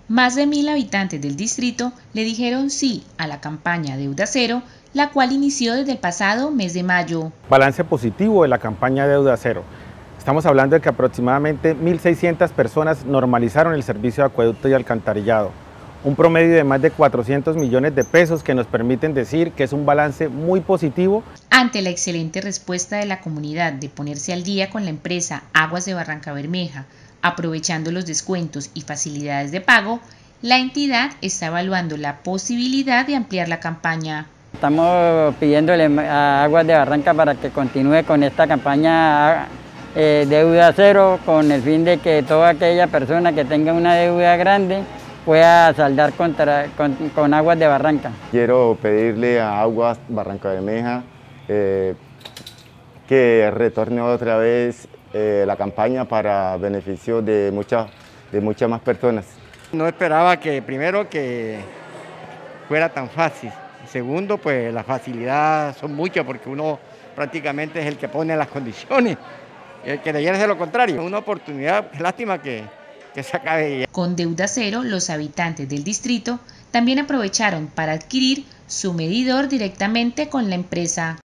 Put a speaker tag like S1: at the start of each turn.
S1: Más de 1.000 habitantes del distrito le dijeron sí a la campaña Deuda Cero, la cual inició desde el pasado mes de mayo.
S2: Balance positivo de la campaña Deuda Cero. Estamos hablando de que aproximadamente 1.600 personas normalizaron el servicio de acueducto y alcantarillado. Un promedio de más de 400 millones de pesos que nos permiten decir que es un balance muy positivo.
S1: Ante la excelente respuesta de la comunidad de ponerse al día con la empresa Aguas de Barrancabermeja, aprovechando los descuentos y facilidades de pago, la entidad está evaluando la posibilidad de ampliar la campaña.
S3: Estamos pidiéndole a Aguas de Barranca para que continúe con esta campaña Deuda Cero, con el fin de que toda aquella persona que tenga una deuda grande pueda saldar con Aguas de Barranca.
S4: Quiero pedirle a Aguas Barrancabermeja que retorne otra vez la campaña para beneficio de muchas más personas.
S5: No esperaba que primero que fuera tan fácil. Segundo, pues las facilidades son muchas porque uno prácticamente es el que pone las condiciones. El que debiera ser lo contrario. Una oportunidad, es lástima que se acabe ya.
S1: Con Deuda Cero, los habitantes del distrito también aprovecharon para adquirir su medidor directamente con la empresa.